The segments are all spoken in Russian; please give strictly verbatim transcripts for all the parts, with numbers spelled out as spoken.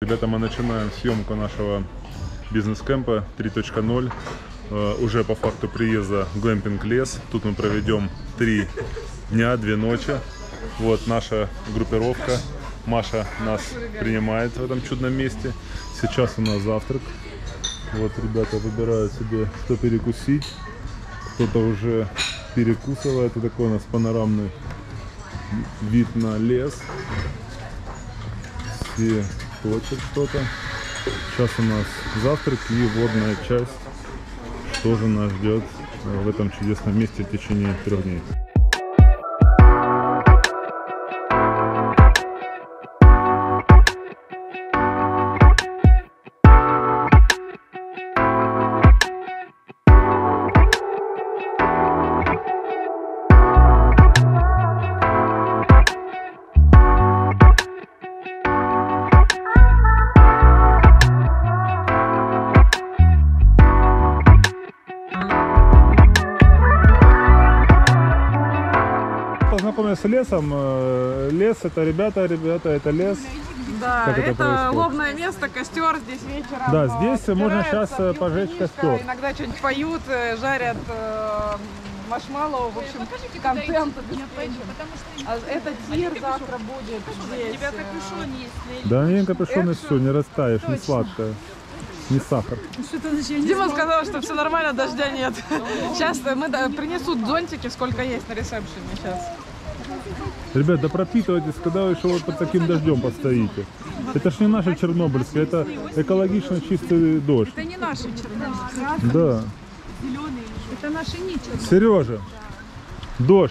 Ребята, мы начинаем съемку нашего бизнес-кемпа три точка ноль. Uh, уже по факту приезда в глэмпинг лес. Тут мы проведем три дня, две ночи. Вот наша группировка. Маша нас принимает в этом чудном месте. Сейчас у нас завтрак. Вот ребята выбирают себе, что перекусить. Кто-то уже перекусывает. И такой у нас панорамный вид на лес. Все точат что-то. Сейчас у нас завтрак и водная часть тоже нас ждет в этом чудесном месте в течение трех дней. С лесом. Лес это ребята, ребята, это лес. Да, как это, это лобное место, костер здесь вечером. Да, здесь можно сейчас пожечь костер. Иногда что-нибудь поют, жарят э, маршмеллоу, в общем, контент обеспечен. А это тир завтра будет здесь. У тебя капюшон есть. Да не капюшон и все, не растаешь, не сладкое. Не сахар. Дима сказал, что все нормально, дождя нет. Сейчас мы принесут зонтики, сколько есть на ресепшене сейчас. Ребят, да пропитывайтесь, когда вы еще вот под таким дождем постоите. Это ж не наше Чернобыльское, это экологично чистый дождь. Это не наши Чернобыльские. Да. Зеленые. Это наши не Чернобыльские. Сережа, дождь.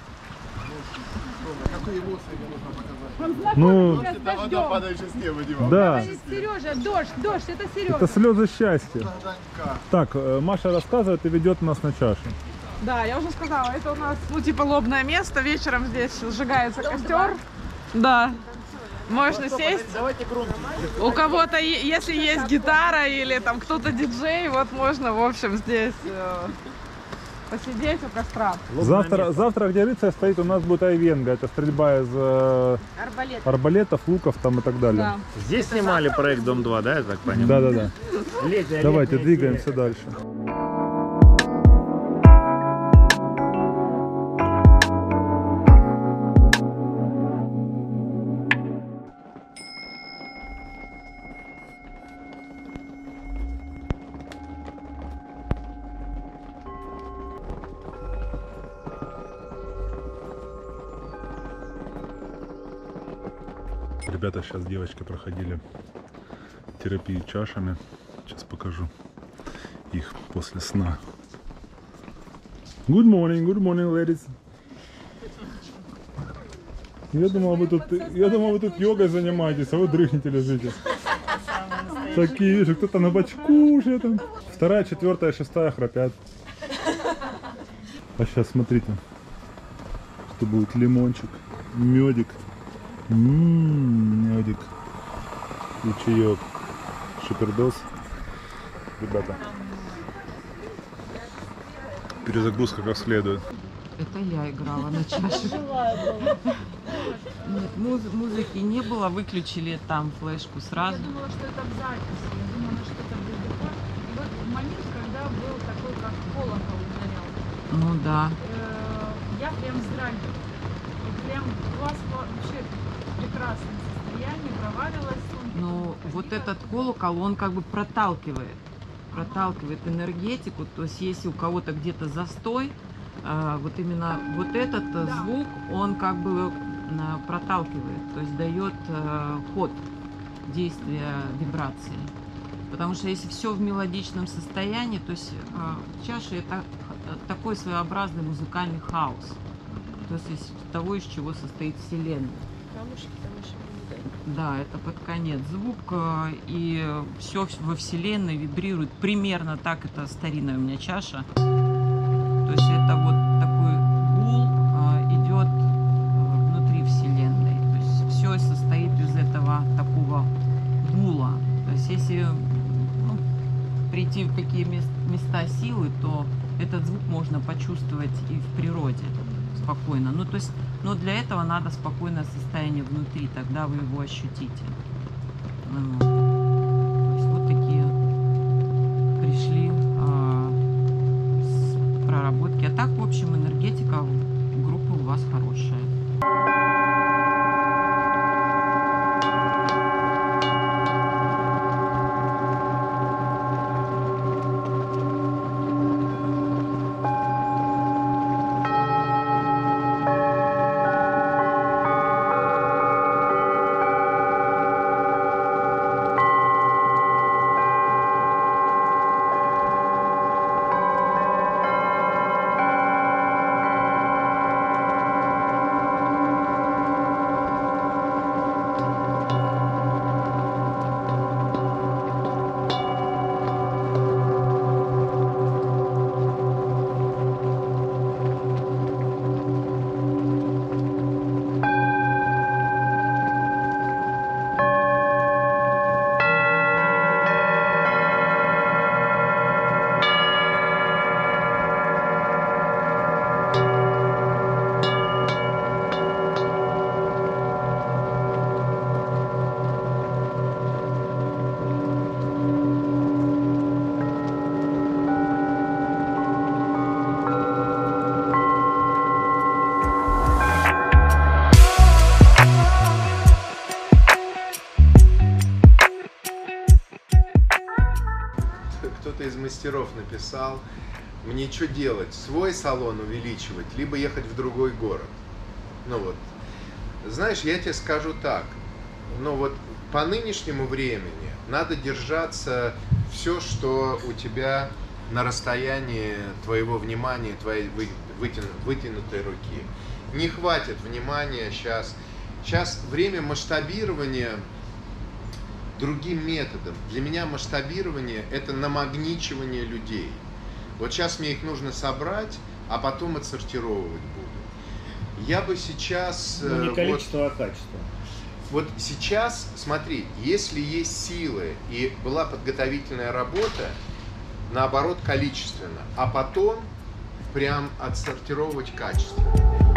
Ну, да. Сережа, дождь, дождь, это Сережа. Это слезы счастья. Так, Маша рассказывает и ведет нас на чашу. Да, я уже сказала, это у нас, ну, типа лобное место, вечером здесь сжигается костер. Да, можно сесть. У кого-то, если есть гитара или там кто-то диджей, вот можно, в общем, здесь э, посидеть у костра. Завтра, завтра, где рыцарь стоит, у нас будет айвенга, это стрельба из э, Арбалет. арбалетов, луков там и так далее. Да. Здесь снимали проект Дом два, да, я так понимаю? Да, да, да. Давайте двигаемся дальше. Ребята, сейчас девочки проходили терапию чашами. Сейчас покажу их после сна. Good morning, good morning, ladies. Я думал, вы тут, я думал, вы тут йогой занимаетесь, а вы дрыхнете, лежите. Такие, вижу, кто-то на бочку уже там. Вторая, четвертая, шестая храпят. А сейчас смотрите, что будет: лимончик, медик. Ммм, медик и чаек. Шипердос. Ребята, перезагрузка как следует. Это я играла на чаше. Нет, муз музыки не было, выключили там флешку сразу. Я думала, что это в записи, я думала, что это в декор. И вот момент, когда был такой, как колокол ударял. Ну да. Я прям вздрагивала. И прям глаз вообще в прекрасном состоянии, провалилась. Ну, вот этот колокол, он как бы проталкивает, проталкивает энергетику. То есть, если у кого-то где-то застой, вот именно вот этот звук, он как бы проталкивает, то есть дает ход действия вибрации. Потому что если все в мелодичном состоянии, то есть чаша — это такой своеобразный музыкальный хаос. То есть из того, из чего состоит Вселенная. Да, это под конец. Звук и все во Вселенной вибрирует примерно так. Это старинная у меня чаша. То есть это вот такой гул идет внутри Вселенной. То есть все состоит из этого такого гула. То есть если ну, прийти в какие места силы, то этот звук можно почувствовать и в природе спокойно. Ну, то есть, но для этого надо спокойное состояние внутри, тогда вы его ощутите. Ну, из мастеров написал, мне что делать, свой салон увеличивать, либо ехать в другой город. Ну вот, знаешь, я тебе скажу так, ну вот по нынешнему времени надо держаться все, что у тебя на расстоянии твоего внимания, твоей вытяну, вытянутой руки. Не хватит внимания сейчас. Сейчас время масштабирования другим методом. Для меня масштабирование – это намагничивание людей. Вот сейчас мне их нужно собрать, а потом отсортировывать буду. Я бы сейчас… Ну, не количество, вот, а качество. Вот сейчас, смотри, если есть силы и была подготовительная работа, наоборот, количественно, а потом прям отсортировать качественно.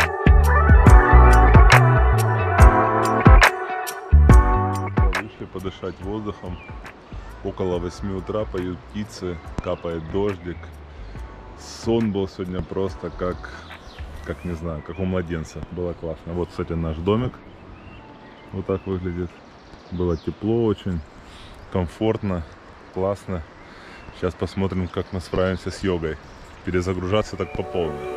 Вышли подышать воздухом. Около восьми утра поют птицы, капает дождик. Сон был сегодня просто как, как не знаю, как у младенца. Было классно. Вот, кстати, наш домик. Вот так выглядит. Было тепло очень, комфортно, классно. Сейчас посмотрим, как мы справимся с йогой. Перезагружаться так по полной.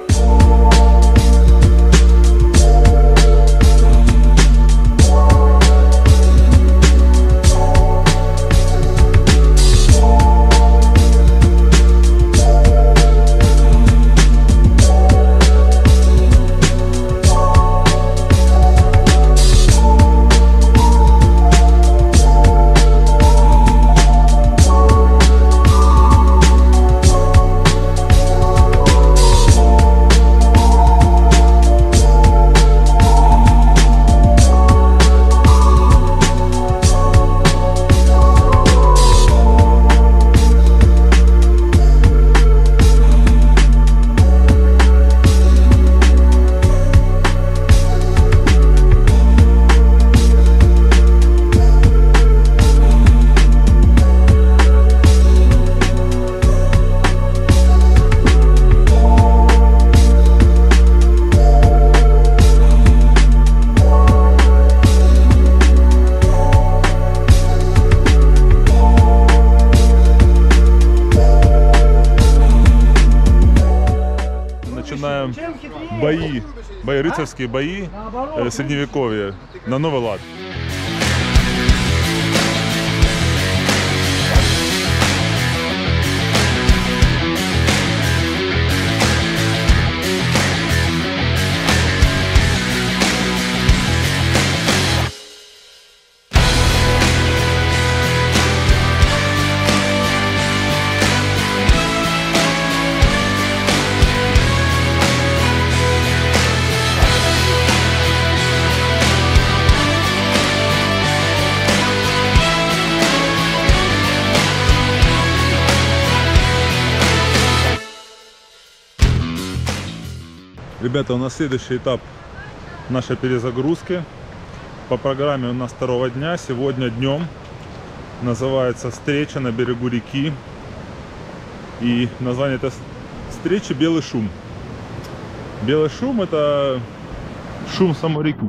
Начинаем бои, бои, рыцарские бои э, средневековья на новый лад. Ребята, у нас следующий этап нашей перезагрузки. По программе у нас второго дня. Сегодня днем называется «Встреча на берегу реки». И название этой встречи «Белый шум». Белый шум – это шум самой реки.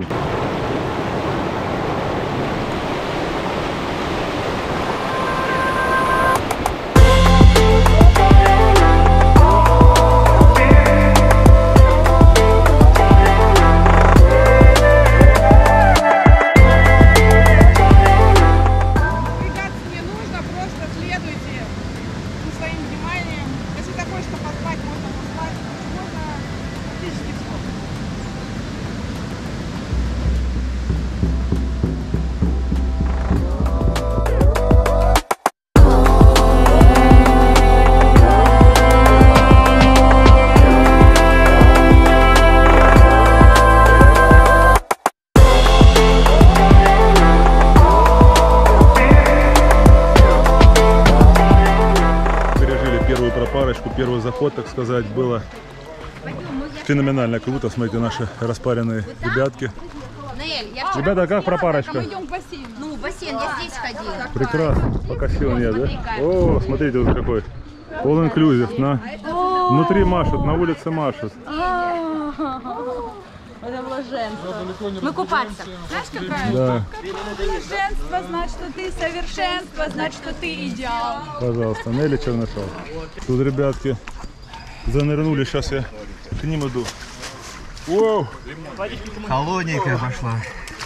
Первый заход, так сказать, было феноменально круто. Смотрите, наши распаренные ребятки. Ребята, как пропарочка? Мы идем в бассейн. Ну, бассейн, я здесь ходила. Прекрасно. Пока сил нет, да? О, смотрите, вот какой. All inclusive, на. Внутри машут, на улице машут. Это блаженство. Мы купаться. Знаешь, какая? Да, Блаженство, значит, что ты совершенство, значит, что ты идеал. пожалуйста, Нелли Чернышов. Тут ребятки занырнули, сейчас я к ним иду. Воу! Холодненькая пошла.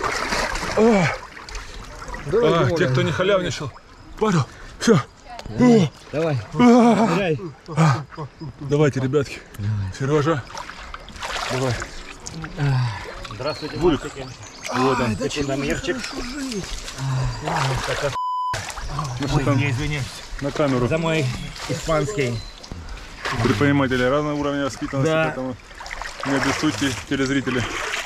А, те, кто не халявничал, пару, все. Давай. Ныряй. Давайте, ребятки. Сережа, давай. Здравствуйте, Булик. Вот он, секундомерчик. Ну что там, Я извиняюсь на камеру. за мой испанский. Предприниматели разного уровня воспитанности, Да. поэтому не обессудьте, телезрители.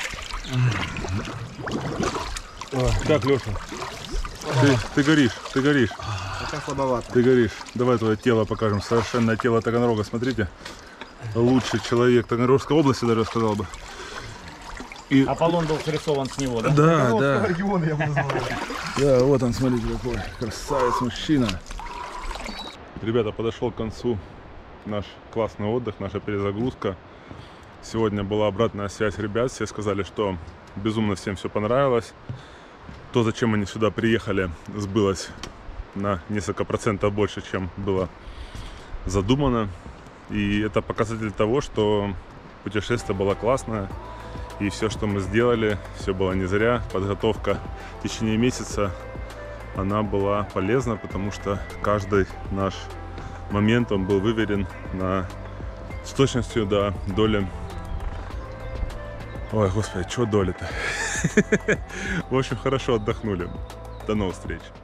Так, Леша, ты, ты горишь, ты горишь. Пока слабовато. Ты горишь. Давай твое тело покажем. Совершенное тело Таганрога. Смотрите. Лучший человек Таганрогской области, даже сказал бы. И... Аполлон был срисован с него, да? Да, да. Да, вот он, смотрите, какой красавец мужчина. Ребята, подошел к концу наш классный отдых, наша перезагрузка. Сегодня была обратная связь ребят. Все сказали, что безумно всем все понравилось. То, зачем они сюда приехали, сбылось на несколько процентов больше, чем было задумано. И это показатель того, что путешествие было классное. И все, что мы сделали, все было не зря. Подготовка в течение месяца, она была полезна, потому что каждый наш момент, он был выверен на, с точностью до доли. Ой, господи, что доли-то? В общем, хорошо отдохнули. До новых встреч.